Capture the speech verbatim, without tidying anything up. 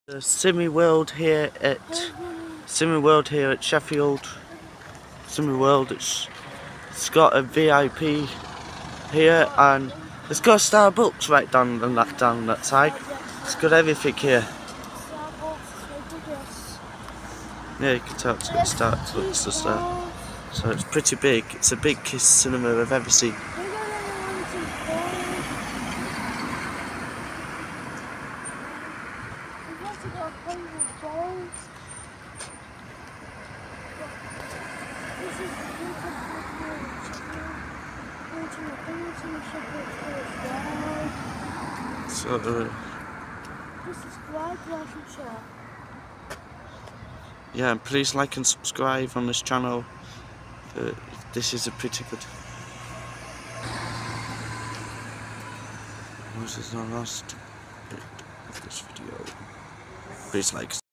The Cineworld here at Cineworld here at Sheffield. Cineworld, it's it's got a V I P here, and it's got Starbucks right down on that down that side. It's got everything here. Yeah, you can tell it's got Starbucks to start. So it's pretty big. It's the biggest cinema I've ever seen. So, uh, yeah, and please like and subscribe on this channel. Uh, this is a pretty good. This is the last bit of this video. Please like.